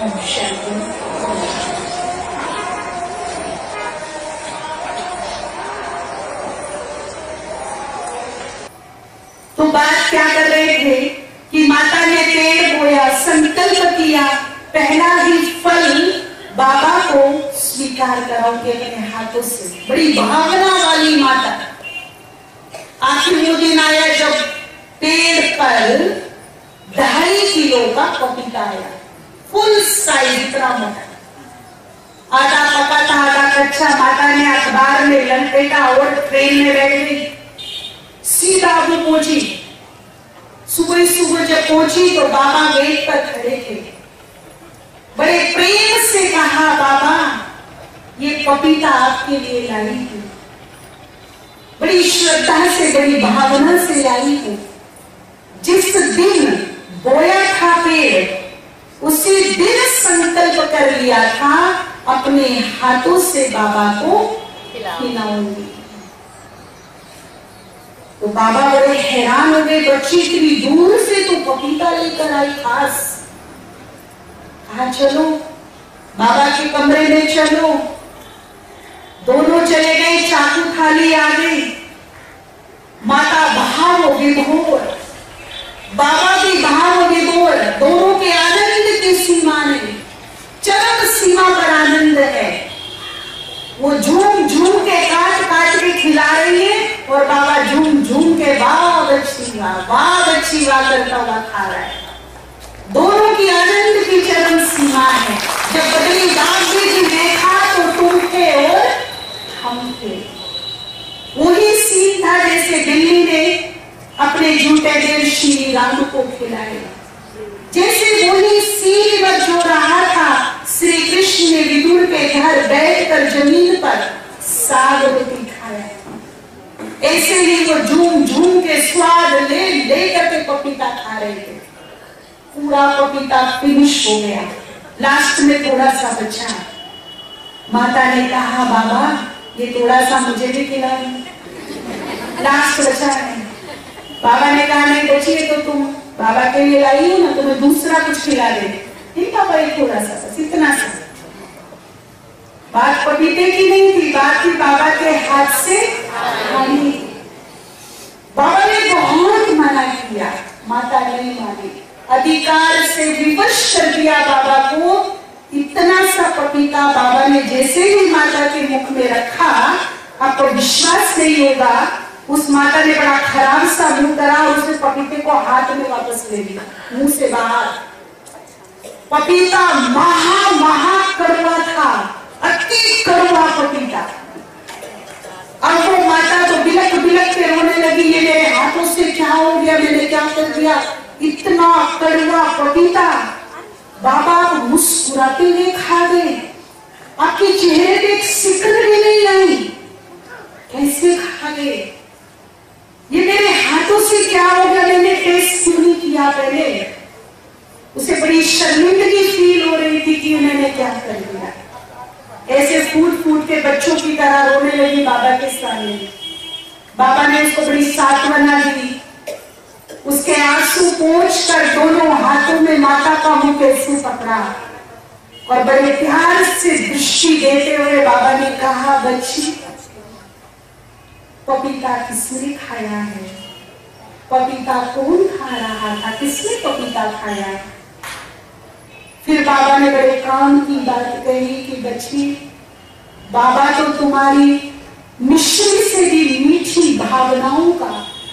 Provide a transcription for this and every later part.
शांति। तो बात क्या कर रहे थे कि माता ने पेड़ बोया, संकल्प किया, पहला ही फल बाबा को स्वीकार कराओगे अपने हाथों से। बड़ी भावना वाली माता। आखिर वो दिन आया जब पेड़ पर 2.5 किलो का पपीता आया, फुल साइज, इतना मोटा, आधा पका था आधा कच्चा। माता ने अखबार में लपेटा और ट्रेन में बैठ गई, सीधा वो पहुंची। सुबह सुबह जब पहुंची तो बाबा गेट पर खड़े थे। बड़े प्रेम से कहा, बाबा ये पपीता आपके लिए लाई हूं, बड़ी श्रद्धा से बड़ी भावना से लाई हूं। जिस दिन बोया था पेड़, उसी दिन संकल्प कर लिया था अपने हाथों से बाबा को खिलाऊंगी। तो बाबा बड़े हैरान हो गए, बच्ची इतनी दूर से तो पपीता लेकर आई खास। कहा चलो बाबा के कमरे में चलो। दोनों चले गए, चाकू थाली आ गई। माता भाव विभोर, बाबा भी भाव विभोर, दोनों के आनंद की सीमा नहीं, चरम सीमा पर आनंद है। वो झूम झूम के काट काट के खिला रही है और बाबा झूम झूम के वाह बच्ची वाह करता हुआ खा रहा है। दोनों की आनंद की चरम सीमा है। जब बदली दादी जी देखा तो तुम थे और हम थे। वही सीन था जैसे दिल्ली ने अपने झूठे देव श्री राम को खिलाया। जैसे वही सीन जो रहा था, श्री कृष्ण ने विदुर के घर बैठकर जमीन पर साग रोटी खाया। ऐसे ही वो झूम झूम के स्वाद ले लेकर के पपीता खा रहे थे। पूरा पपीता फिनिश हो गया, लास्ट में थोड़ा सा बचा। माता ने कहा, बाबा ये थोड़ा सा मुझे भी खिलाओ, लास्ट बचा है। बाबा ने कहा, नहीं बचिए तो तुम बाबा के लिए लाई हो ना, तुम्हें दूसरा कुछ खिला दे। ठीक पापा, ये थोड़ा सा, बस इतना सा। बात पपीते की नहीं थी, बात थी बाबा के हाथ से खानी। बाबा ने बहुत मना किया, माता नहीं मानी, अधिकार से विवश कर दिया बाबा को। इतना सा पपीता बाबा ने जैसे ही माता के मुख में रखा, आपको विश्वास नहीं होगा, उस माता ने बड़ा खराब सा मुंह करा और उसने पपीते को हाथ में वापस ले लिया, मुंह से बाहर। पपीता महा कड़वा था, अति कड़वा पपीता। अब वो माता तो बिलक बिलक के रोने लगी, ये मेरे हाथों से क्या हो गया, मैंने क्या कर दिया, इतना कड़वा पपीता। बाबा आप मुस्कुराते हुए खा गए, आपके चेहरे पे एक सिकन भी नहीं आई, कैसे खा गए? ये मेरे हाथों से क्या हो गया, मैंने टेस्ट क्यों नहीं किया पहले? उसे बड़ी शर्मिंदगी फील हो रही थी कि मैंने क्या कर दिया। ऐसे फूट फूट के बच्चों की तरह रोने लगी बाबा के सामने। बाबा ने उसको बड़ी सांत्वना दी, उसके आंसू पोंछकर दोनों हाथों में माता का मुंह कैसे पकड़ा और बड़े प्यार से दृष्टि देते हुए बाबा ने कहा, बच्ची पपीता किसने खाया है? पपीता कौन खा रहा था? किसने पपीता खाया? फिर बाबा ने बड़े काम की बात कही कि बच्ची, बाबा तो तुम्हारी मिश्री से भी मीठी भावनाओं का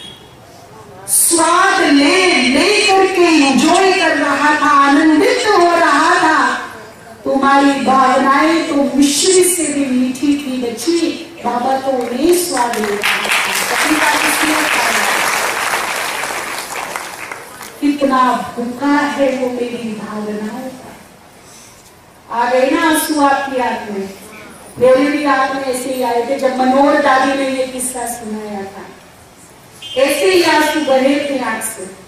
स्वाद ले करके एंजॉय कर रहा था, आनंदित हो रहा था। तुम्हारी भावनाएं तो मिश्री से भी मीठी थी बच्ची, बाबा तो उन्हें स्वाद ले रहा था। कितना भूखा है वो मेरी भावनाओं का। आ गए ना आंसू आपकी आंख में? मेरे भी आंख में ऐसे ही आए थे जब मनोहर दादी ने ये किस्सा सुनाया था, ऐसे ही आंसू बहे थे आंख से।